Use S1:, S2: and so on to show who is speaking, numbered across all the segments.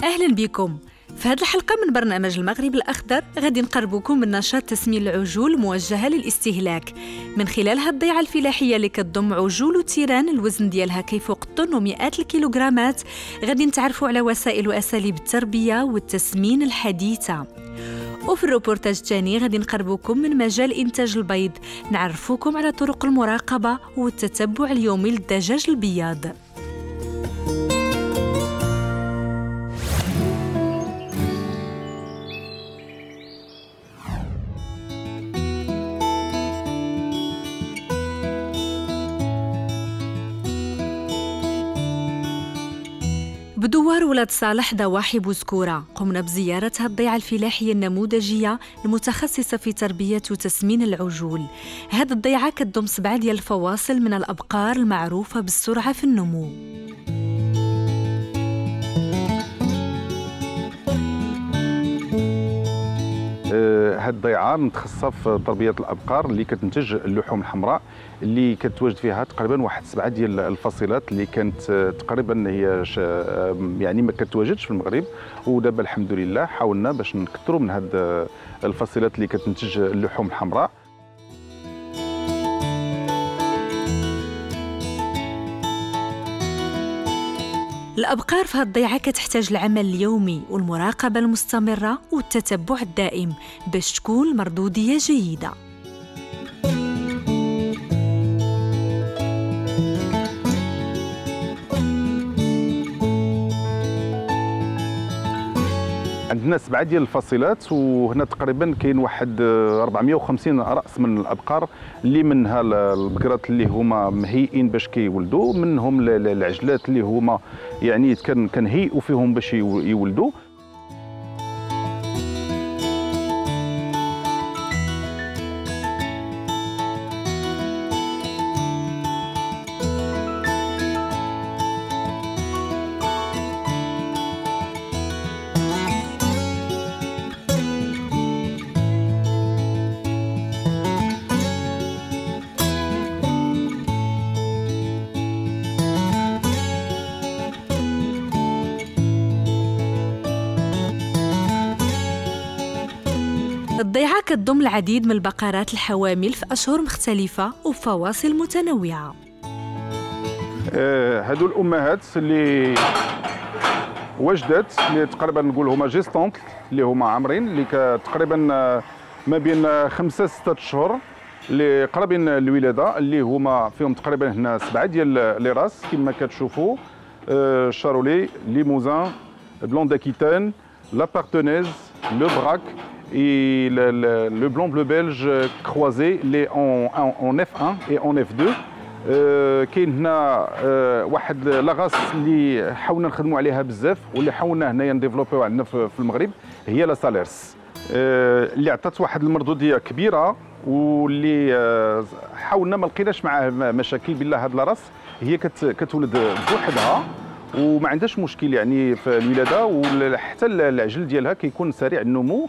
S1: أهلا بكم. في هذه الحلقة من برنامج المغرب الأخضر غادي نقربكم من نشاط تسمين العجول موجهة للاستهلاك من خلال هذه الضيعة الفلاحية اللي كتضم عجول وتيران الوزن ديالها كيفوق الطن ومئات الكيلوغرامات. غادي نتعرفوا على وسائل وأساليب التربية والتسمين الحديثة. وفي الروبورتاج الثاني غادي نقربكم من مجال إنتاج البيض، نعرفوكم على طرق المراقبة والتتبع اليومي للدجاج البياض. بدوار ولاد صالح ضواحي بوزكورة قمنا بزيارة هذه الضيعة الفلاحية النموذجية المتخصصة في تربية وتسمين العجول. هذه الضيعة كتضم 7 ديال الفواصل من الأبقار المعروفة بالسرعة في النمو.
S2: هاد الضيعه متخصصه في تربيه الابقار اللي كتنتج اللحوم الحمراء اللي كتواجد فيها تقريبا واحد 7 ديال الفصيلات اللي كانت تقريبا هي يعني ما كتواجدش في المغرب، ودابا الحمد لله حاولنا باش نكثروا من هاد الفصيلات اللي كتنتج اللحوم الحمراء.
S1: الأبقار في هذه الضيعة كتحتاج العمل اليومي والمراقبة المستمرة والتتبع الدائم باش تكون المردودية جيدة.
S2: عندنا 7 ديال الفصيلات، وهنا تقريبا كاين واحد 450 راس من الابقار اللي منها البقرات اللي هما مهيئين باش كيولدوا، منهم العجلات اللي هما يعني كنهيئوا فيهم باش يولدوا.
S1: الضيعة كتضم العديد من البقرات الحوامل في أشهر مختلفة وفواصل متنوعة.
S2: هادو الأمهات اللي وجدت اللي تقريبا نقول هما جيستونت اللي هما عامرين اللي تقريبا ما بين 5 6 أشهر اللي قرابين الولادة، اللي هما فيهم تقريبا هنا 7 ديال لي راس كما كتشوفوا: شارولي، ليموزان، بلون داكيتان، لا بارتونيز، لو براك et le blanc bleu belge croisé les en F1 et en F2. كاين هنا واحد لاغاس اللي حاولنا نخدموا عليها بزاف واللي حاولنا هنايا نديفلوبيو عندنا في المغرب، هي لا ساليرس اللي عطات واحد المردوديه كبيره، واللي حاولنا ما لقيناش معاه مشاكل. بالله هاد لاراس هي كتولد بوحدها وما عندهاش مشكل يعني في الولاده، وحتى العجل ديالها كيكون سريع النمو.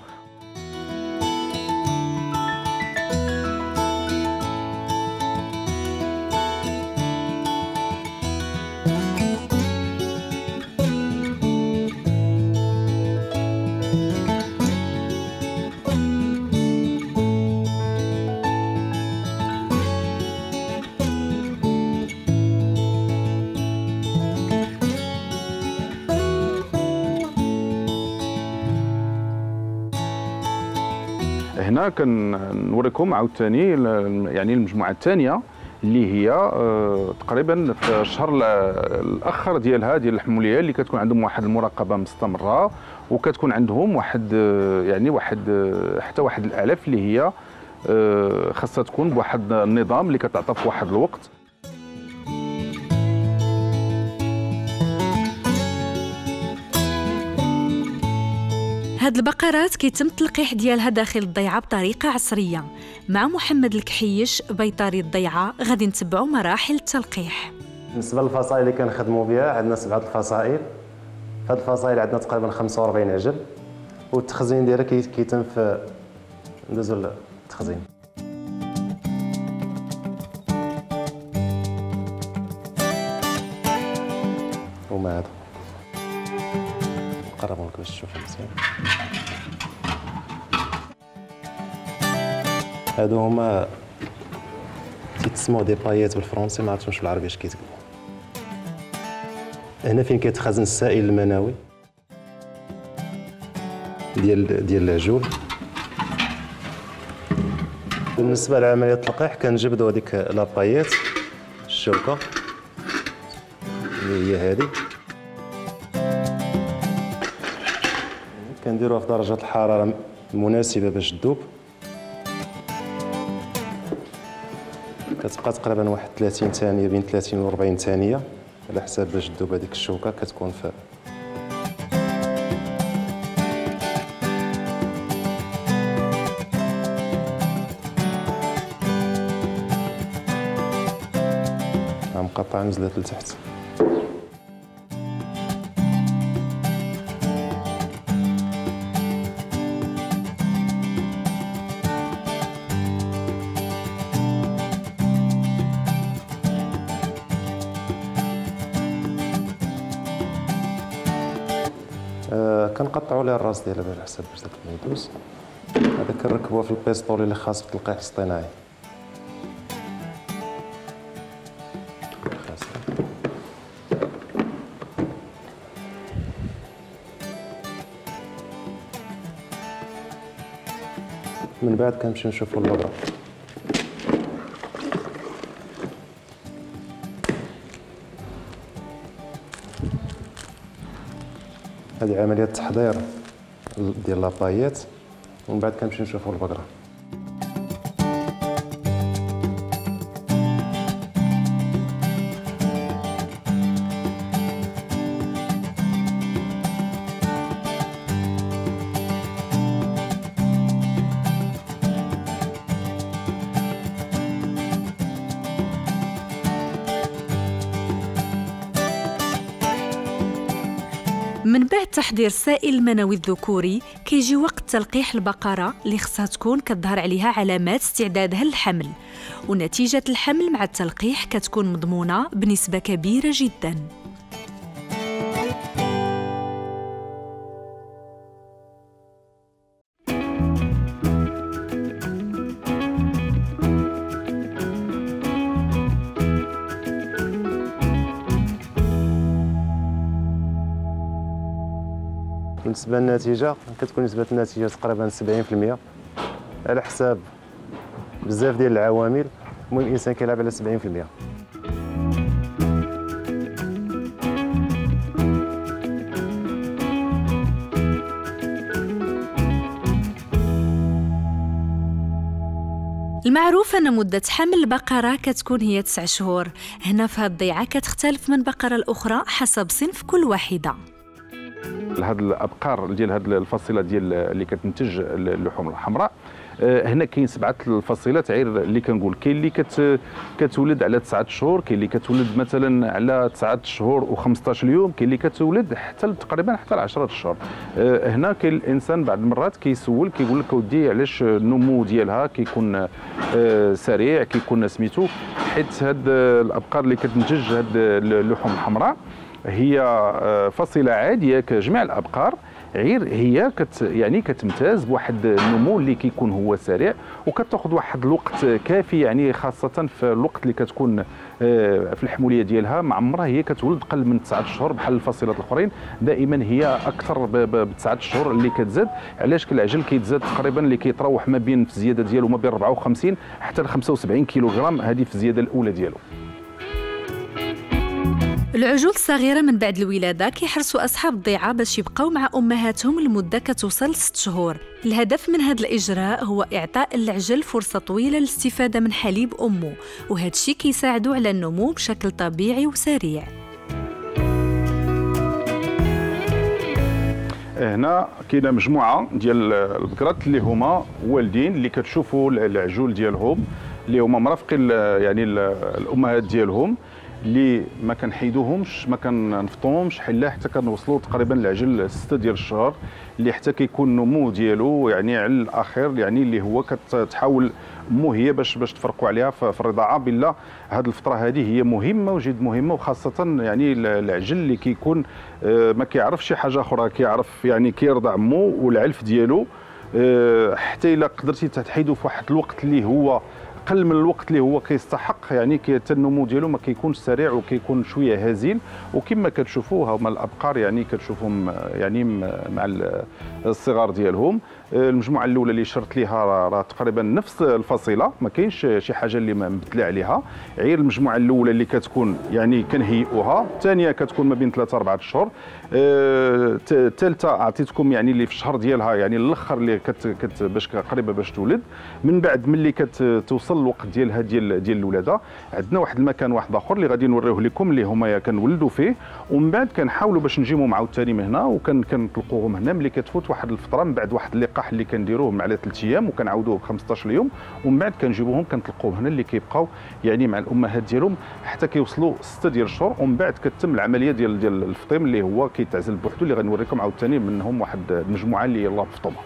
S2: هنا كنوريكم عاوتاني يعني المجموعه الثانيه اللي هي تقريبا في الشهر الاخر ديالها ديال الحموليه، اللي كتكون عندهم واحد المراقبه مستمره، وكتكون عندهم واحد يعني حتى واحد الاعلاف اللي هي خاصها تكون بواحد النظام اللي كتعطى في واحد الوقت.
S1: هاد البقرات كيتم التلقيح ديالها داخل الضيعة بطريقة عصرية. مع محمد الكحيش بيطاري الضيعة غادي نتبعوا مراحل التلقيح.
S3: بالنسبة للفصائل اللي كنخدموا بها، عندنا 7 الفصائل. في هاد الفصائل عندنا تقريبا 45 عجل، والتخزين ديالها كيتم في ندوزو للتخزين. وما هذا نقربهم لك باش تشوفهم مزيان. هادو هما تيتسموا دي بايات بالفرنسي، ما عرفتش بالعربي اش كيتقال. هنا فين كيتخزن السائل المنوي ديال العجول. بالنسبه لعمليه التلقيح كنجبدوا هذيك لابايات الشوكه اللي هي هذه، كنديروها في درجه الحراره المناسبه باش تذوب. كتبقى تقريبا واحد 30 ثانيه، بين 30 و 40 ثانيه على حساب باش تذوب هذيك الشوكه. كتكون في مقطعه نزلت لتحت. كنقطعوا ليه الراس ديالها على حسب باش داك ما يدوز. هذا كنركبوه في البيستول اللي خاص بالتلقيح الاصطناعي. من بعد كنمشيو نشوفوا اللبرة. هذه عملية تحضير ديال لابايات، ومن بعد كنمشيو نشوفوا البقرة.
S1: من بعد تحضير السائل المنوي الذكوري كيجي وقت تلقيح البقرة اللي خصها تكون كتظهر عليها علامات استعدادها للحمل، ونتيجة الحمل مع التلقيح كتكون مضمونة بنسبة كبيرة جداً.
S3: بالنسبه للنتيجه كتكون نسبه النتيجه تقريبا 70% على حساب بزاف ديال العوامل. المهم الانسان كيلعب على 70%.
S1: المعروف أن مدة حمل البقرة كتكون هي 9 شهور. هنا في هاد الضيعة كتختلف من بقرة الأخرى حسب صنف كل واحدة.
S2: هاد الابقار ديال هاد الفصيله ديال اللي كتنتج اللحوم الحمراء، هنا كاين 7 الفصيلات عير اللي كنقول. كاين اللي كتولد على 9 شهور، كاين اللي كتولد مثلا على 9 شهور و15 يوم، كاين اللي كتولد حتى تقريبا حتى ل 10 اشهر. هنا كاين الانسان بعض المرات كيسول كيقول لك اودي علاش النمو ديالها كيكون سريع، كيكون سميتو حيت هاد الابقار اللي كتنتج هاد اللحوم الحمراء هي فصيله عاديه كجميع الابقار، غير هي يعني كتمتاز بواحد النمو اللي كيكون هو سريع، وكتاخذ واحد الوقت كافي، يعني خاصه في الوقت اللي كتكون في الحموليه ديالها. مع عمرها هي كتولد قل من 9 شهور بحال الفصيلات الاخرين. دائما هي اكثر ب 9 شهور اللي كتزاد. علاش العجل كيتزاد تقريبا اللي كيتراوح ما بين في الزياده ديالو ما بين 54 حتى ل 75 كيلوغرام، هذه في الزياده الاولى ديالو.
S1: العجول الصغيرة من بعد الولادة كيحرصوا أصحاب الضيعة باش يبقاو مع أمهاتهم لمدة كتوصل 6 شهور. الهدف من هذا الإجراء هو إعطاء العجل فرصة طويلة للاستفادة من حليب أمه، وهذا الشيء كيساعدوا على النمو بشكل طبيعي وسريع.
S2: هنا كاينه مجموعه ديال البقرات اللي هما والدين اللي كتشوفوا العجول ديالهم اللي هما مرافقين يعني الامهات ديالهم. اللي ما كنحيدوهمش، ما كنفطوهمش حتى كنوصلوا تقريبا لعجل 6 ديال الشهر، اللي حتى كيكون النمو ديالو يعني على الاخير، يعني اللي هو كتحاول امه هي باش تفرقوا عليها في الرضاعه. بلا هذه الفتره هذه هي مهمه وجد مهمه، وخاصه يعني العجل اللي كيكون ما كيعرفش شي حاجه اخرى، كيعرف يعني كيرضع امه والعلف ديالو. حتى الا قدرتي تحيدو في واحد الوقت اللي هو قل من الوقت اللي هو كيستحق، يعني النمو ديالو ما كيكونش سريع وكيكون شويه هزيل. وكما كتشوفوا هما الابقار يعني كتشوفوهم يعني مع الصغار ديالهم. المجموعه الاولى اللي شرت ليها راه تقريبا نفس الفصيله، ما كاينش شي حاجه اللي ما مبدله عليها، غير المجموعه الاولى اللي كتكون يعني كنهيئوها، الثانيه كتكون ما بين 3 4 اشهر، الثالثه اعطيتكم يعني اللي في الشهر ديالها يعني الاخر اللي باش قريبه باش تولد. من بعد ملي كتوصل الوقت ديالها ديال الولاده، عندنا واحد المكان واحد اخر اللي غادي نوريوه لكم اللي هما كنولدوا فيه، ومن بعد كنحاولوا باش نجيبهم عاوتاني من هنا وكنطلقوهم هنا ملي كتفوت واحد الفتره، من بعد واحد اللقاح اللي كنديروه على 3 ايام وكنعاودوه ب 15 يوم، ومن بعد كنجيبوهم كنطلقوهم هنا اللي كيبقاو يعني مع الامهات ديالهم حتى كيوصلوا 6 ديال الشهور، ومن بعد كتم العمليه ديال الفطيم اللي هو كيتعزل بوحدو، اللي غنوريكم عاوتاني منهم واحد المجموعه اللي يلاه مفطومه.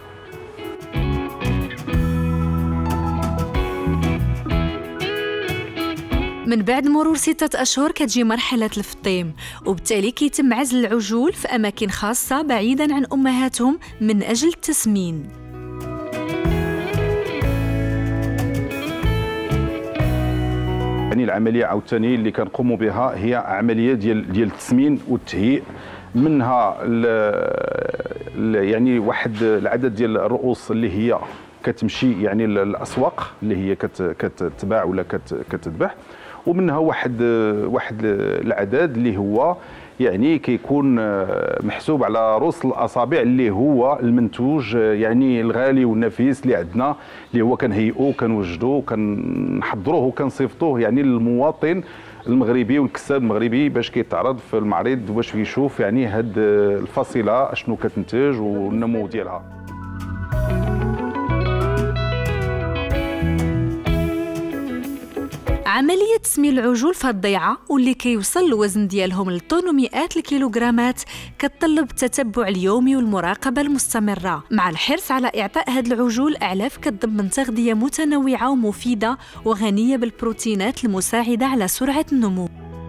S1: من بعد مرور 6 أشهر كتجي مرحلة الفطيم، وبالتالي كيتم عزل العجول في أماكن خاصة بعيداً عن أمهاتهم من أجل التسمين.
S2: يعني العملية عاوتاني اللي كنقوموا بها هي عملية ديال التسمين والتهيئ، منها يعني واحد العدد ديال الرؤوس اللي هي كتمشي يعني الأسواق اللي هي كتباع ولا كتذبح، ومنها واحد العدد اللي هو يعني كيكون محسوب على رؤوس الاصابع، اللي هو المنتوج يعني الغالي والنفيس اللي عندنا، اللي هو كنهيئوه كنوجدوه كنحضروه وكنصيفطوه يعني للمواطن المغربي والكساب المغربي باش كيتعرض في المعرض وباش يشوف يعني هاد الفصيله اشنو كتنتج والنمو ديالها.
S1: عملية تسمين العجول في الضيعة واللي كيوصل الوزن ديالهم لطن ومئات الكيلوغرامات كتطلب التتبع اليومي والمراقبة المستمرة، مع الحرص على إعطاء هاد العجول أعلاف كتضمن تغذية متنوعة ومفيدة وغنية بالبروتينات المساعدة على سرعة النمو.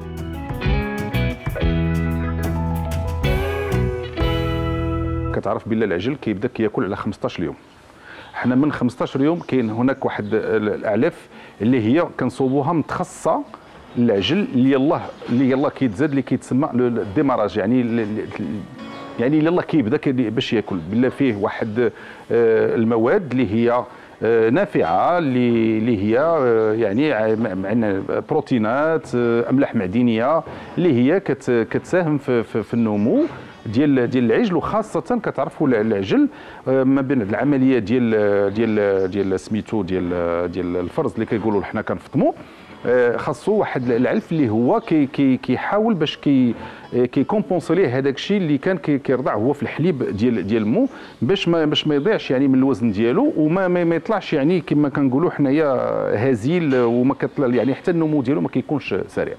S2: كتعرف بلي العجل كيبدا كياكل على 15 يوم. حنا من 15 يوم كاين هناك واحد الاعلاف اللي هي كنصوبوها متخصصه للعجل اللي يلاه كيتزاد اللي كيتسمى الديماراج، يعني اللي يلاه كيبدا باش ياكل، بلا فيه واحد المواد اللي هي نافعه اللي هي يعني معنا بروتينات املاح معدنيه اللي هي كتساهم في النمو ديال العجل، وخاصه كتعرفوا العجل ما بين العمليه ديال سميتو ديال الفرز اللي كيقولوا حنا كنفطموا، خاصو واحد العلف اللي هو كيحاول باش كيكومبونسي ليه هذاك الشيء اللي كان كيرضع هو في الحليب ديال مو، باش ما يضيعش يعني من الوزن ديالو وما يطلعش يعني كما كنقولوا حنايا هزيل، وما كيطلع يعني حتى النمو ديالو ما كيكونش سريع.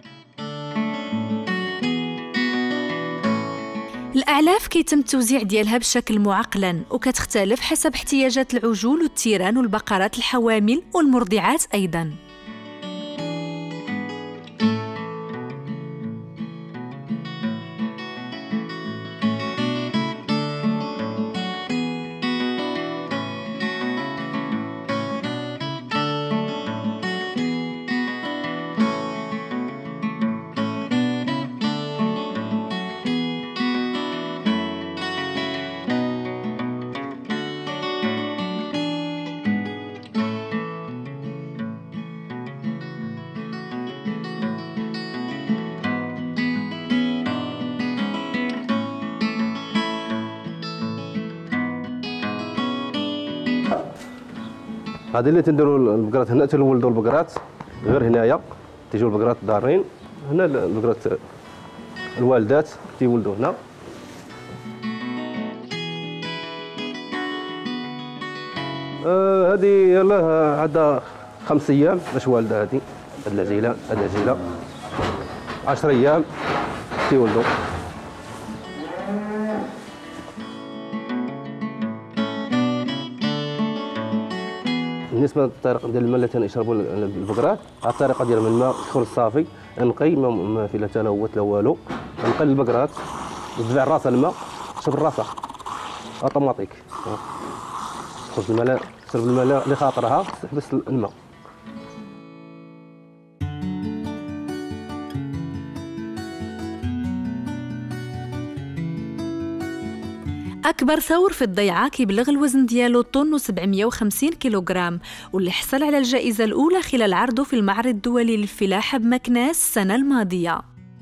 S1: الأعلاف كيتم التوزيع ديالها بشكل معقلا وكتختلف حسب احتياجات العجول والتيران والبقرات الحوامل والمرضعات أيضا.
S4: هذه اللي تنديروا البقرات هنا تنولدوا البقرات غير هنايا، تيجوا البقرات دارين هنا، البقرات الوالدات تيولدوا هنا. هذه يلاه عندها 5 ايام باش والده، هذه العجيله 10 ايام تيولدوا. بالنسبه للطريقه ديال الماء اللي تنشربوا البقرات، على الطريقه ديال الماء يدخل الصافي نقي ما في لا تلوث لا والو، نقي البقرات وتبع راسها الماء تشرب راسها اوتوماتيك، تخرج الماء تشرب الماء لخاطرها تحبس الماء.
S1: أكبر ثور في الضيعة كيبلغ الوزن ديالو طن و750 كيلوغرام، واللي حصل على الجائزة الأولى خلال عرضه في المعرض الدولي للفلاحة بمكناس السنة الماضية.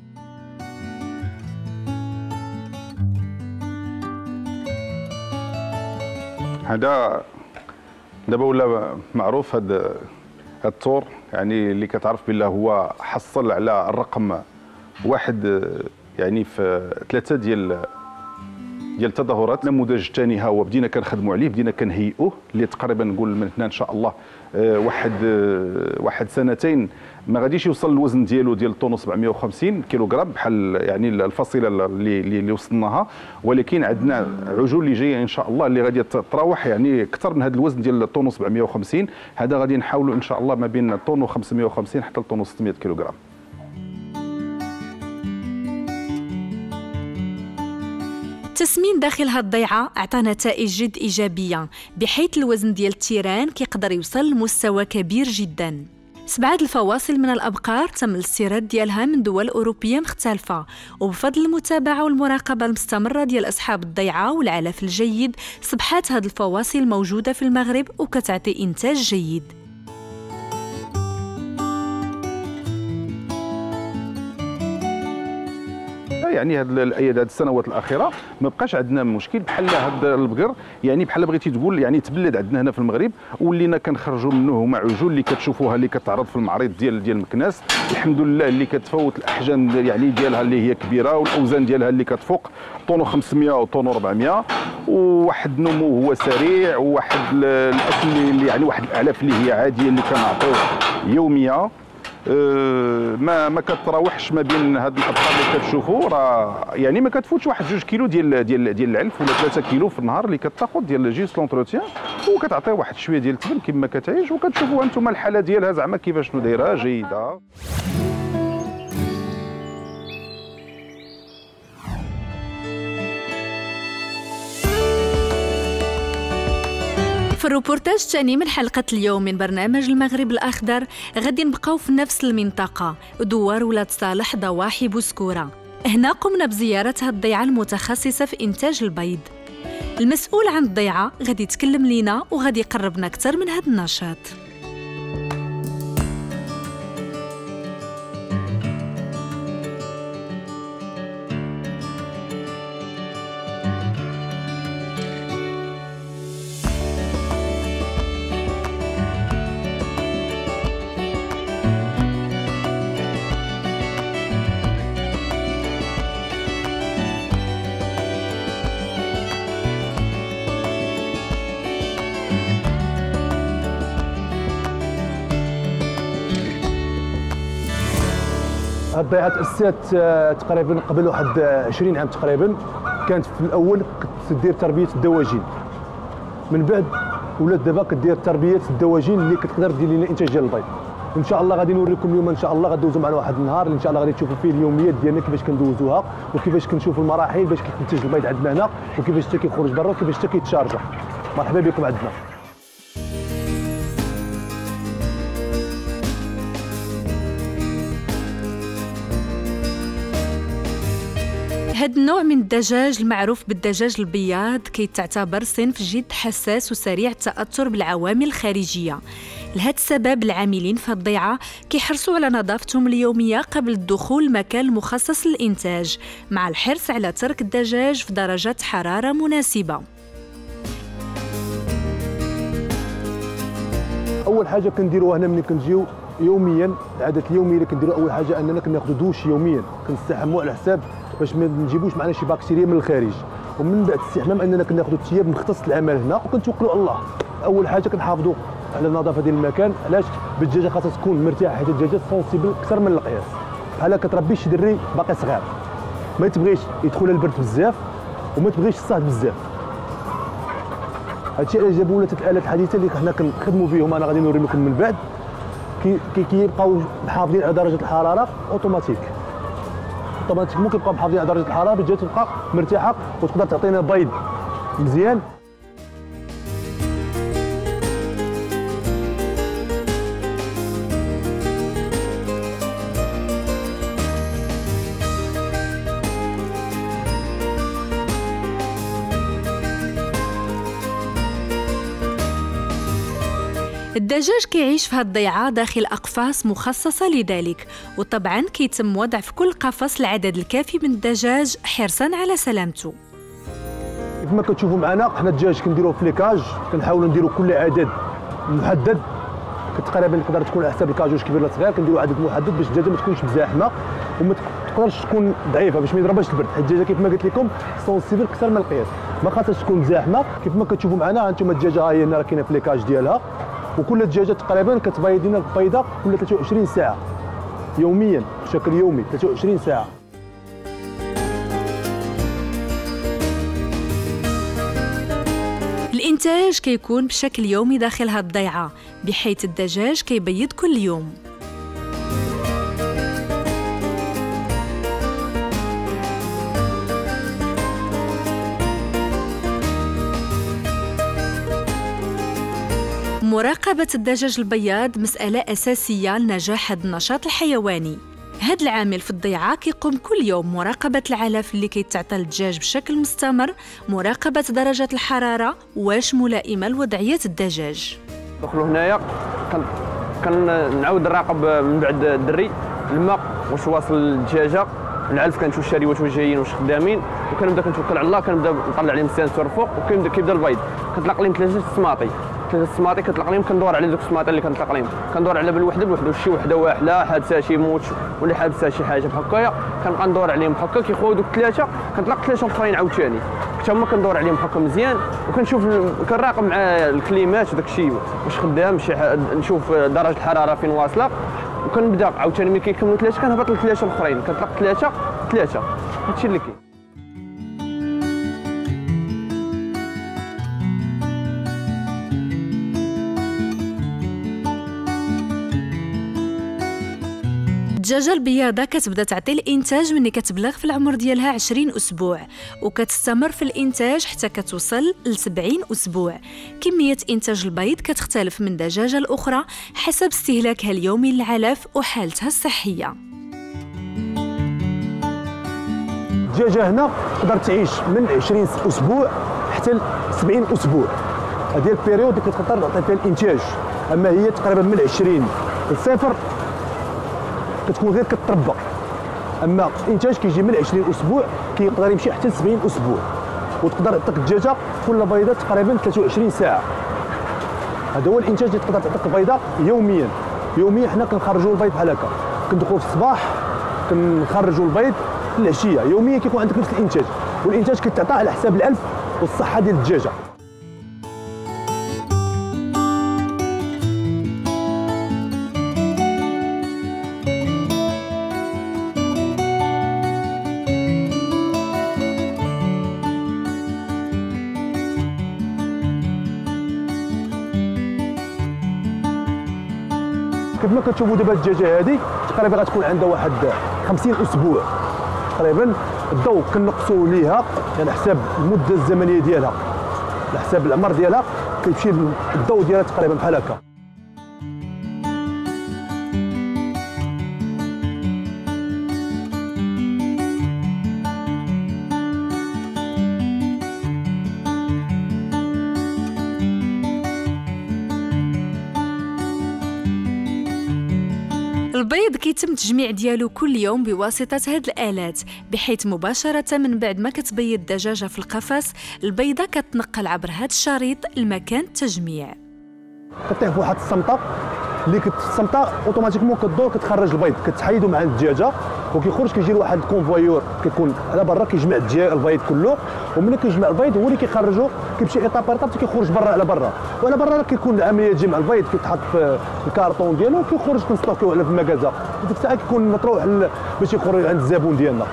S2: هذا دابا ولا معروف هذا الثور، يعني اللي كتعرف بالله هو حصل على الرقم واحد، يعني في 3 ديال التظاهرات. النموذج الثاني ها هو بدينا كنخدموا عليه، بدينا كنهيئوه، اللي تقريبا نقول من هنا ان شاء الله واحد سنتين ما غاديش يوصل الوزن ديالو ديال طن 750 كيلوغرام بحال يعني الفصيله اللي وصلناها، ولكن عندنا عجول اللي جايه ان شاء الله اللي غادي تتراوح يعني اكثر من هذا الوزن ديال طن 750. هذا غادي نحاولوا ان شاء الله ما بين طن 550 حتى طن 600 كيلوغرام.
S1: التسمين داخل هاد الضيعة عطى نتائج جد إيجابية، بحيث الوزن ديال التيران كيقدر يوصل لمستوى كبير جداً. 7 الفواصل من الأبقار تم الاستيراد ديالها من دول أوروبية مختلفة، وبفضل المتابعة والمراقبة المستمرة ديال أصحاب الضيعة والعلف الجيد صبحات هاد الفواصل موجودة في المغرب وكتعطي إنتاج جيد.
S2: يعني هاد السنوات الاخيره ما بقاش عندنا مشكل بحال هذا البقر، يعني بحال بغيتي تقول يعني تبلد عندنا هنا في المغرب، ولينا كنخرجوا منه هما عجول اللي كتشوفوها اللي كتعرض في المعرض ديال مكناس، الحمد لله اللي كتفوت الاحجام يعني ديالها اللي هي كبيره، والاوزان ديالها اللي كتفوق طن 500 وطن 400، وواحد النمو هو سريع، وواحد الاكل اللي يعني واحد الاعلاف اللي هي عاديه اللي كنعطيوه يوميا. ما كتراوحش ما بين هاد الابقار اللي كتشوفوا، راه يعني ما كتفوتش واحد 2 كيلو ديال العلف ولا 3 كيلو في النهار اللي كتاخذ ديال جيست لونتروتيان، وكتعطي واحد شويه ديال التبن كما كتعيش، وكتشوفوا انتم الحاله ديالها زعما كيفاش دايره جيده.
S1: في الروبورتاج الثاني من حلقة اليوم من برنامج المغرب الأخضر غادي نبقاو في نفس المنطقة، دوار ولاد صالح ضواحي بوسكورة. هنا قمنا بزيارة هاد الضيعة المتخصصة في إنتاج البيض. المسؤول عن الضيعة غادي يتكلم لينا وغادي يقربنا أكثر من هاد النشاط.
S5: الضيعة تأسست تقريبا قبل واحد 20 عام تقريبا. كانت في الأول كتدير تربية الدواجن، من بعد ولات دابا كدير تربية الدواجن اللي كتقدر دير لنا إنتاج ديال البيض. إن شاء الله غادي نوريكم اليوم، إن شاء الله غادوزوا معنا واحد النهار اللي إن شاء الله غادي تشوفوا فيه اليوميات ديالنا كيفاش كندوزوها، وكيفاش كنشوفوا المراحل باش كينتج البيض عندنا هنا، وكيفاش حتى كيخرج برا، وكيفاش حتى كيتشارجا. مرحبا بكم عندنا.
S1: هاد النوع من الدجاج المعروف بالدجاج البياض كيتعتبر صنف جد حساس وسريع التأثر بالعوامل الخارجية. لهذا السبب العاملين في الضيعة كيحرصوا على نظافتهم اليومية قبل الدخول لمكان المخصص للإنتاج، مع الحرص على ترك الدجاج في درجة حرارة مناسبة.
S5: أول حاجة كنديروها هنا ملي كنجيو يوميا، العادات اليومية اللي كنديروا أول حاجة أننا كناخذوا دوش يوميا، كنستحموا على حساب باش ما نجيبوش معنا شي بكتيريا من الخارج. ومن بعد الاستحمام اننا كناخذوا الثياب مختص العمل هنا وكنتوكلوا على الله. اول حاجه كنحافظوا على النظافه ديال المكان، علاش؟ بالدجاجه خاصها تكون مرتاحه، حيت الدجاجه سونسيبل اكثر من القياس. بحال كتربي شي دري باقي صغير، ما تبغيش يدخل البرد بزاف وما تبغيش الصهد بزاف. هادشي علاش جابوا ولات الالات الحديثه اللي حنا كنخدموا بهم، انا غادي نوري لكم من بعد، كيبقاو محافظين على درجه الحراره اوتوماتيك ممكن يبقاو محافظين على درجه الحراره، الدجاج تبقى مرتاحه وتقدر تعطينا بيض مزيان.
S1: الدجاج كيعيش في هاد الضيعة داخل أقفاص مخصصة لذلك، وطبعا كيتم وضع في كل قفص العدد الكافي من الدجاج حرصا على سلامته.
S5: كما كتشوفوا معنا حنا الدجاج كنديروه في ليكاج، كنحاولوا نديروا كل عدد محدد، تقريبا تقدر تكون على حساب الكاجوج كبير ولا صغير، كنديروا عدد محدد باش الدجاجه ما تكونش مزاحمه وما تقدرش تكون ضعيفه باش ما يضربهاش البرد، حيت الدجاجه كيف ما قلت لكم سونسيبل اكثر من القياس، ما خاصهاش تكون مزاحمه. كيف ما كتشوفوا معنا هانتوما الدجاجه ها هي هنا راه كاينه في ليكاج ديالها، وكل دجاجه تقريبا كتبيض لنا بيضه كل 23 ساعه يوميا بشكل يومي 23 ساعه.
S1: الإنتاج كيكون بشكل يومي داخل هاد الضيعة، بحيث الدجاج كيبيض كل يوم. مراقبة الدجاج البياض مسألة أساسية لنجاح هذا النشاط الحيواني. هذا العامل في الضيعة كيقوم كل يوم مراقبة العلف اللي كيتعطى للدجاج بشكل مستمر، مراقبة درجة الحرارة واش ملائمة لوضعية الدجاج.
S6: ندخلوا هنايا كنعاود نراقب من بعد الدري الماء واش واصل للدجاجة، العلف كنشوف الشاري واش جايين واش خدامين، وكنبدا كنتوكل على الله، كنبدا نطلع عليهم السنسور فوق وكيبدا البيض. كنطلق لهم 3 السماطي كنطلق عليهم، كندور على دوك السماطي اللي كنطلق عليهم، كندور على بالوحده شي وحده واحله حادثه شي موت ولا حادثه شي حاجه بحال هكايا، كنبقى ندور عليهم هكا كيخوضوا دوك 3 كنطلق 3 اخرين عاوتاني حتى هما كندور عليهم هكا مزيان، وكنشوف كنراقب مع الكليمات وداك الشيء واش خدام، نشوف درجه الحراره فين واصله، وكنبدا عاوتاني ملي كيكملوا 3 كنهبط ل3 الاخرين، كنطلق 3 هادشي اللي كاين.
S1: الدجاجة البياضة كتبدا تعطي الإنتاج ملي كتبلغ في العمر ديالها 20 أسبوع، وكتستمر في الإنتاج حتى كتوصل ل 70 أسبوع. كمية إنتاج البيض كتختلف من دجاجة الأخرى حسب استهلاكها اليومي للعلف وحالتها الصحية.
S5: الدجاجة هنا تقدر تعيش من 20 أسبوع حتى ل 70 أسبوع، هذه البيريود اللي كتقدر تعطي فيها الإنتاج. أما هي تقريبا من 20 ل0 كتكون غير كتربى، اما الانتاج كيجي من 20 اسبوع كيقدر يمشي حتى ل 70 اسبوع، وتقدر تعطيك الدجاجه كل بيضه تقريبا 23 ساعه. هذا هو الانتاج اللي تقدر تعطيك البيضه يوميا حنا كنخرجوا البيض بحال هكا، كندخلوا في الصباح كنخرجوا البيض في العشيه، يوميا كيكون عندك نفس الانتاج، والانتاج كيتعطى على حساب الالف والصحه ديال الدجاجه. كيف ما كتشوفوا دابا الدجاجه هذه تقريبا غتكون عندها واحد 50 اسبوع تقريبا. الضوء كنقصوا ليها على حساب المده الزمنيه ديالها، على حساب العمر ديالها كيمشي الضوء ديالها تقريبا بحال هكا.
S1: البيض كيتم التجميع ديالو كل يوم بواسطة هاد الآلات، بحيث مباشرة من بعد ما كتبيض الدجاجة في القفص البيضة كتنقل عبر هاد الشريط لمكان التجميع.
S5: كطيح بواحد الصمتة اللي الصمتة اوتوماتيكمون كدور كتخرج البيض، كتحيدو مع الدجاجة وكيخرج كيجي لواحد الكونفويور كيكون على برا كيجمع البيض كله، وملي كيجمع البيض هو اللي كيخرجو كيمشي ايطاب ايطاب كيخرج برا على برا، وعلى برا كيكون عملية جمع البيض كيتحط في الكارطون ديالو وكيخرج كنستوكيوه على في المكازا. ديك الساعه كيكون مطروح باش يخرج عند الزبون ديالنا.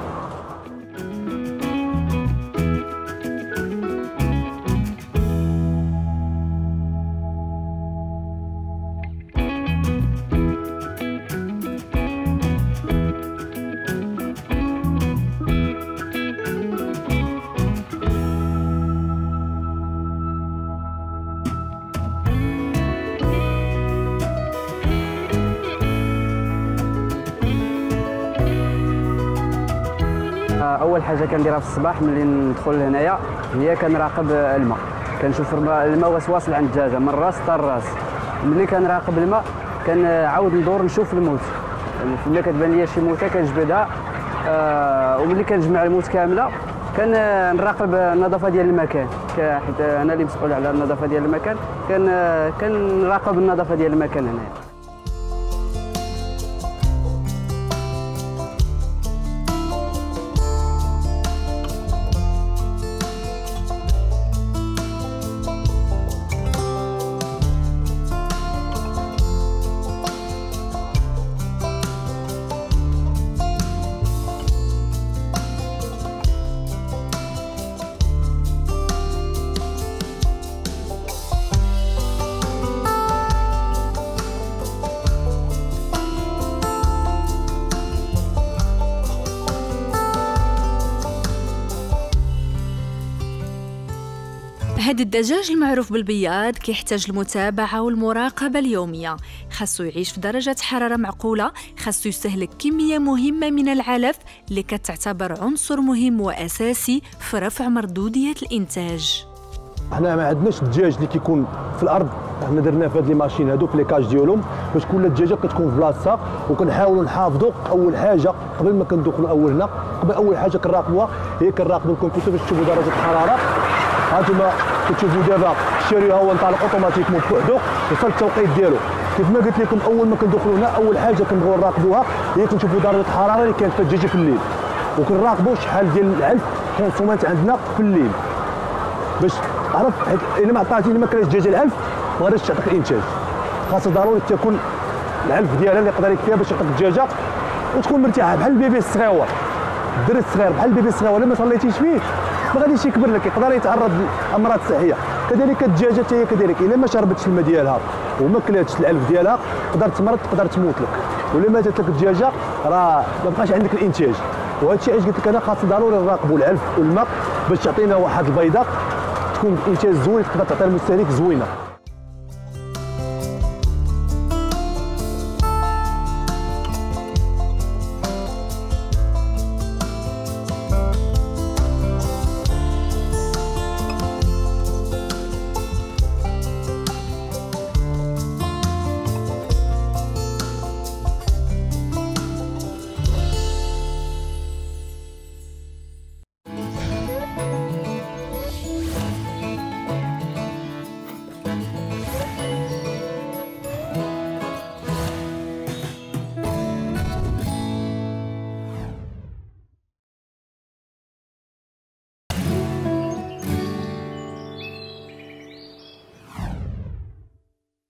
S7: اول حاجه كنديرها في الصباح ملي ندخل لهنايا هي كنراقب الماء، كنشوف الماء واش واصل عند الدجاجه من الراس حتى الراس. ملي كنراقب الماء كنعاود ندور نشوف الموت، ملي كتبان لي شي موته كنجبدها. وملي كنجمع الموت كامله كنراقب النظافه ديال المكان، حيت انا اللي مسؤول على النظافه ديال المكان، كنراقب النظافه ديال المكان هنايا.
S1: هاد الدجاج المعروف بالبياض كيحتاج المتابعة والمراقبة اليومية، خاصو يعيش في درجة حرارة معقولة، خاصو يستهلك كمية مهمة من العلف اللي كتعتبر عنصر مهم وأساسي في رفع مردودية الإنتاج.
S5: حنا ما عندناش الدجاج اللي كيكون في الارض، حنا درنا في هاد لي ماشين هادو في لي كاج ديالهم باش كل دجاجه كتكون في بلاصتها، وكنحاولوا نحافظوا اول حاجه قبل ما كندخلوا اول هنا، اول حاجه كنراقبوها هي كنراقبوا الكمبيوتر باش تشوفوا درجه الحراره. هانتوما كتشوفوا دابا الشاري هو انطلق اوتوماتيكمون بوحدو وصل التوقيت ديالو. كيف ما قلت لكم اول ما كندخلوا هنا اول حاجه كنبغيو نراقبوها هي كنشوفوا درجه الحراره اللي كانت في الدجاجه في الليل، وكنراقبوا شحال ديال العلف كونسومات عندنا في الليل باش عرف. الا ما عطاتيني ما كانش الدجاجه العلف ما غاديش تعطيك الانتاج. خاصها ضروري تكون العلف ديالها اللي يقدر يكفيها باش يعطيك الدجاجه وتكون مرتاحه بحال البيبي الصغيور. الدري الصغير بحال البيبي الصغيور الا ما صليتيش فيه ما غاديش يكبر لك، يقدر يتعرض لامراض صحيه. كذلك الدجاجه حتى هي كذلك، الا ما شربتش الماء ديالها وما كلاتش العلف ديالها تقدر تمرض، تقدر تموت لك. ولا ماتت لك الدجاجه راه ما بقاش عندك الانتاج. وهذا الشيء علاش قلت لك انا خاص ضروري نراقبوا العلف والماء باش تعطينا واحد البيضه تكون انتاج زوين تقدر تعطي المستهلك زوينه.